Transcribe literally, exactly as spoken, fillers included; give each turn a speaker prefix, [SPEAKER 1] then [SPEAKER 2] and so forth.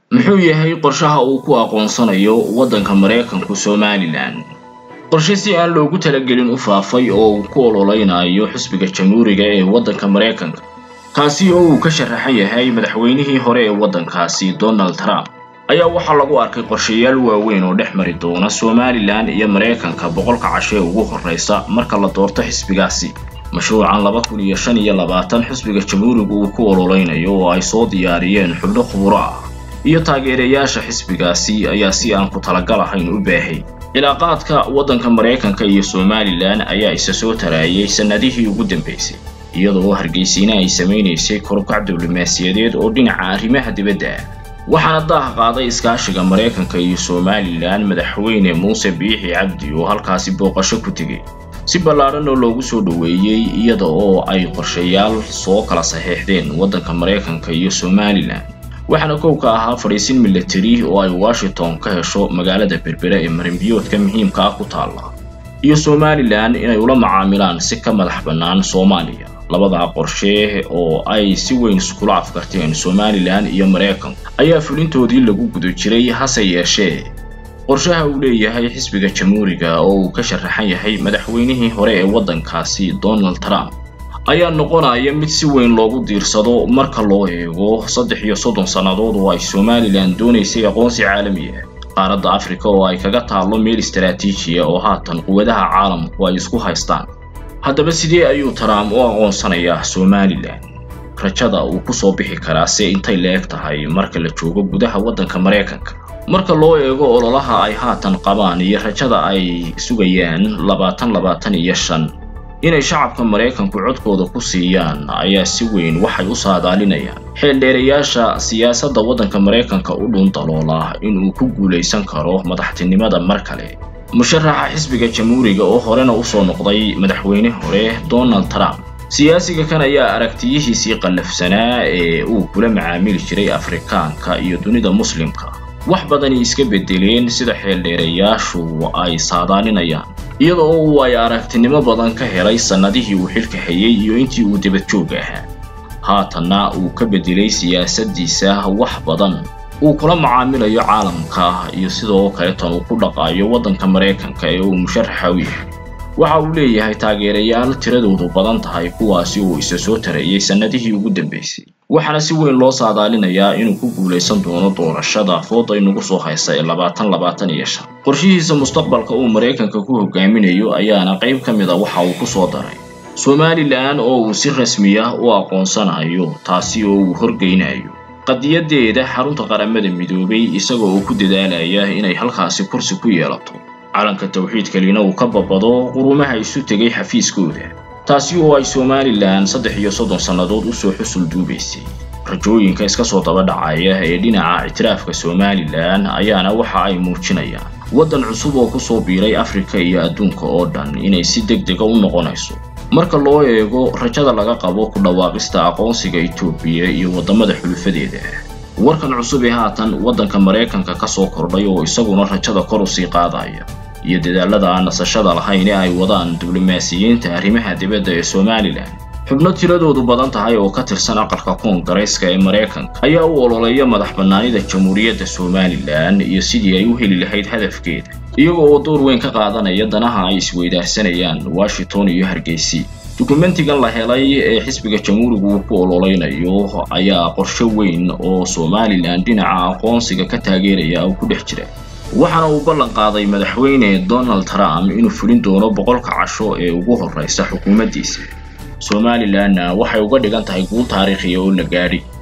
[SPEAKER 1] muxuu yahay qorshaha uu ku aqoonsanayo waddanka Mareykanku Somaliland qorshe si aan loogu talagelin u faafay oo uu ku ololeynayo xisbiga Jamhuuriga ee waddanka Mareykanka kaasi oo uu ka sharaxan yahay madaxweynihii hore ee waddankaasi Donald Trump ayaa waxa lagu arkay qorshayaal waaweyn oo dhex mari doona Somaliland iyo Mareykanka boqolka cashe ugu horeysa marka la doorto xisbigaasi mashruucan laba kun iyo shan iyo labaatan xisbiga Jamhuuriga uu ku ololeynayo oo ay soo diyaariyeen xubno khubaro ah iyo taageerayaasha xisbigaasi ayaa si aan ku talagal ahayn u baahay cilaaqaadka waddanka Mareykanka iyo Somaliland ayaa isa soo taraayay sanadihii ugu dambeysay iyadoo Hargeysa ay sameeysay korkac diblomaasiyadeed oo dhinaca arrimaha dibadda waxaana daah qaaday iskaashiga Mareykanka iyo Somaliland madaxweyne Muuse Biixi Cabdi oo halkaasi booqasho ku tagay si ballaaran oo loogu soo dhaweeyay iyada oo ay qorshayaal soo kala saxiixdeen waddanka Mareykanka iyo Somaliland waxaana kooka ahaa fariisin military oo ay Washington ka hesho magaalada Berbera ee marinbiyoodka muhiimka ah ku taala iyo Somaliland inay ula macaamilaan si ka madax bannaan Soomaaliya labada qorshe oo ay si weyn isku afkarteen Somaliland iyo Mareykanka ayaa fulintoodii lagu gudo jiray hase yeeshee qorshaha uu leeyahay xisbiga Jamhuuriga oo uu ka sharaxan yahay madaxweynihii hore ee waddankaasi Donald Trump ayaa noqonaya mid si weyn loogu diirsado marka loo eego saddex iyo soddon sanadood oo ay Somaliland doonaysay aqoonsi caalami ah qaaradda Afrika oo ay kaga taalo meel istiraatiiji ah oo haatan quwadaha caalamku ay isku haystaan haddaba sidee ayuu Trump u aqoonsanayaa Somaliland rajada uu ku soo bixi karaa si intay leeg tahay marka la joogo gudaha waddanka Mareykanka marka loo eego ololaha ay haatan qabaan iyo rajada ay sugayaan labaatan labaatan iyo shan inay shacabka Mareykanku codkooda ku siiyaan ayaa si weyn waxay u saadaalinayaan xeeldheerayaasha siyaasadda waddanka Mareykanka u dhuntaloolaa in uu ku guuleysan karo madaxtinimada mar kale musharaxa xisbiga Jamhuuriga oo horena u soo noqday madaxweyne hore Donald Trump siyaasiga kan ayaa aragtiyihiisii qallafsanaa ee uu kula macaamili jiray Afrikaanka iyo dunida Muslimka wax badan iska bedeleen sida xeeldheerayaashu ay saadaalinayaan iyadoo uu ay aragtinimo badan ka helay sanadihii uu xilka hayay iyo intii uu dibad joog ahaa haatana uu ka bedelay siyaasadiisa wax badan uu kula macaamilayo caalamka iyo sidoo kale tan uu ku dhaqaayo waddanka Mareykanka ee uu musharaxa u yahay waxa uu leeyahay taageerayaal tiradoodu badan tahay kuwaasi oo isa soo tareeyay sanadihii ugu dambeysay waxaana si weyn loo saadaalinayaa inuu ku guuleysan doono doorashada fooda inagu soo haysa ee labaatan labaatan iyo shan qorshihiisa mustaqbalka uu Mareykanka ku hogaaminayo ayaana qayb ka mid ah waxa uu ku soo daray Somaliland oo uu si rasmi ah u aqoonsanayo taasi oo uu horgeynayo qadiyadeeda xarunta qaramada midoobay isagoo uu ku dadaalaya inay halkaasi kursi ku yeelato calanka tawxiidka lina uu ka babado qurumaha isu tagay xafiiskooda taasi oo ay Somaliland saddex iyo soddon sanadood u soo xusul duubaysay rajooyinka iska soo daba dhacaya ee dhinaca ictiraafka Somaliland ayaana waxa ay muujinayaan waddan cusub oo ku soo biiray Afrika iyo adduunka oo dhan inay si degdeg ah u noqonayso marka loo eego rajada laga qabo ku dhawaaqista aqoonsiga Itoobiya iyo wadamada xulufadeeda warkan cusub ee haatan waddanka Mareykanka ka soo kordhay oo isaguna rajada kor u sii qaadaya iyo dadaalada aan nasashada lahayn ee ay wadaan diblomaasiyiinta arrimaha dibadda ee Somaliland xubno tiradoodu badan tahay oo ka tirsan aqalka Koongareeska ee Mareykanka ayaa u ololeeya madax bannaanida Jamhuuriyadda Somaliland iyo sidii ay u heli lahayd hadafkeeda iyagoo oo door weyn ka qaadanaya danaha ay isweydaarsanayaan Washington iyo Hargeysa dokumentigan la helay ee xisbiga Jamhuuriga uu ku ololeynayo ayaa qorshe weyn oo Somaliland dhinaca aqoonsiga ka taageeraya oo ku dhex jira waxaana uu ballan qaaday madaxweyne Donald Trump inuu fulin doono boqolka casho ee ugu horeysa xukuumaddiisa Somaliland waxay uga dhigan tahay guul taariikhi ah oo la gaadhay